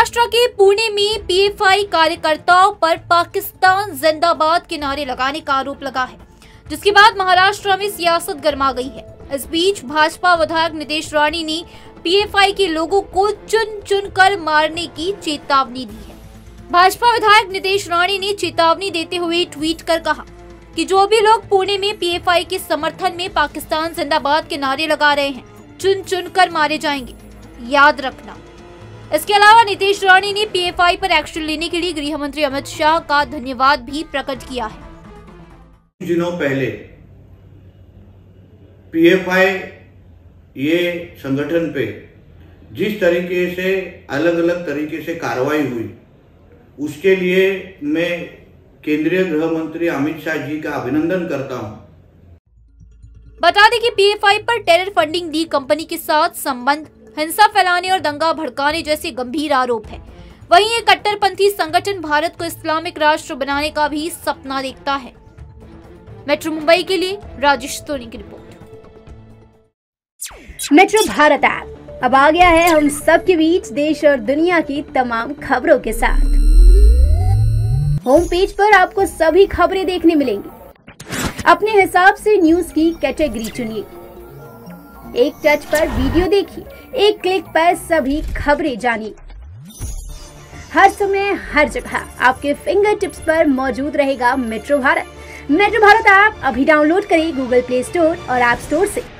महाराष्ट्र के पुणे में पीएफआई कार्यकर्ताओं पर पाकिस्तान जिंदाबाद के नारे लगाने का आरोप लगा है, जिसके बाद महाराष्ट्र में सियासत गर्मा गई है। इस बीच भाजपा विधायक नितेश राणे ने पीएफआई के लोगों को चुन चुन कर मारने की चेतावनी दी है। भाजपा विधायक नितेश राणे ने चेतावनी देते हुए ट्वीट कर कहा कि जो भी लोग पुणे में पीएफआई के समर्थन में पाकिस्तान जिंदाबाद के नारे लगा रहे हैं, चुन चुन कर मारे जाएंगे, याद रखना। इसके अलावा नितेश राणे ने पीएफआई पर एक्शन लेने के लिए गृह मंत्री अमित शाह का धन्यवाद भी प्रकट किया है। कुछ दिनों पहले पीएफआई ये संगठन पे जिस तरीके से अलग अलग तरीके से कार्रवाई हुई, उसके लिए मैं केंद्रीय गृह मंत्री अमित शाह जी का अभिनंदन करता हूं। बता दें कि पीएफआई पर टेरर फंडिंग दी कंपनी के साथ संबंध, हिंसा फैलाने और दंगा भड़काने जैसे गंभीर आरोप है। वहीं ये कट्टरपंथी संगठन भारत को इस्लामिक राष्ट्र बनाने का भी सपना देखता है। मेट्रो मुंबई के लिए राजेश सोनी की रिपोर्ट। मेट्रो भारत ऐप अब आ गया है हम सबके बीच देश और दुनिया की तमाम खबरों के साथ। होम पेज पर आपको सभी खबरें देखने मिलेंगी। अपने हिसाब से न्यूज की कैटेगरी चुनिए, एक टच पर वीडियो देखिए, एक क्लिक पर सभी खबरें जानिए। हर समय हर जगह आपके फिंगर टिप्स पर मौजूद रहेगा metro Bharat. Metro Bharat app अभी डाउनलोड करें गूगल प्ले स्टोर और ऐप स्टोर से।